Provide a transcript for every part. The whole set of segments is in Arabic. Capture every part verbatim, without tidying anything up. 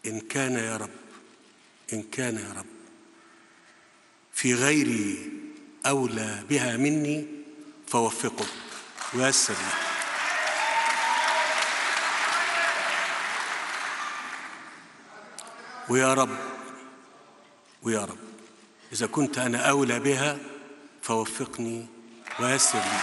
إن كان يا رب إن كان يا رب في غيري أولى بها مني فوفقه ويسر لي. ويا رب ويا رب إذا كنت أنا أولى بها فوفقني ويسر لي.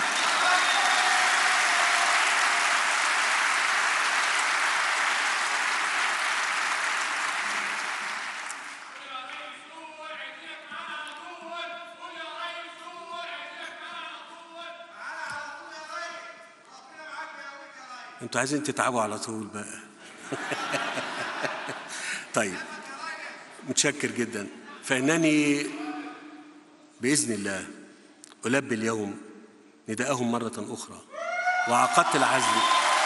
انتوا عايزين تتعبوا على طول بقى. طيب متشكر جدا. فإنني بإذن الله ألبي اليوم نداءهم مرة أخرى، وعقدت العزل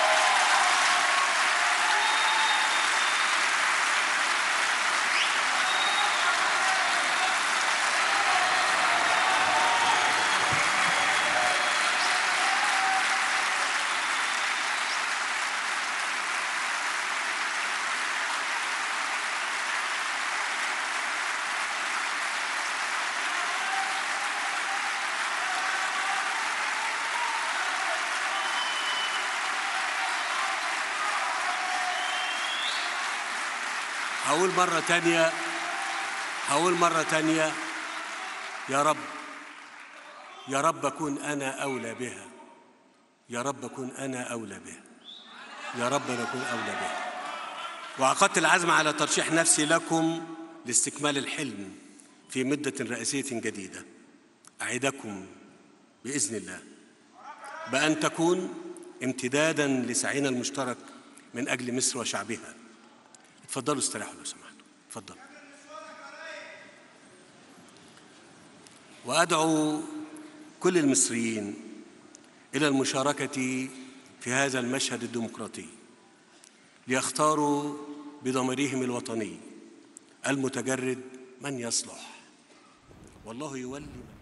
هقول مرة تانية هقول مرة تانية يا رب يا رب أكون أنا أولى بها، يا رب أكون أنا أولى بها، يا رب أنا أكون أولى بها. وعقدت العزم على ترشيح نفسي لكم لاستكمال الحلم في مدة رئاسية جديدة. أعدكم بإذن الله بأن تكون امتدادا لسعينا المشترك من أجل مصر وشعبها. اتفضلوا استريحوا لو سمحتوا. اتفضلوا. وأدعو كل المصريين إلى المشاركة في هذا المشهد الديمقراطي ليختاروا بضميرهم الوطني المتجرد من يصلح، والله يولي من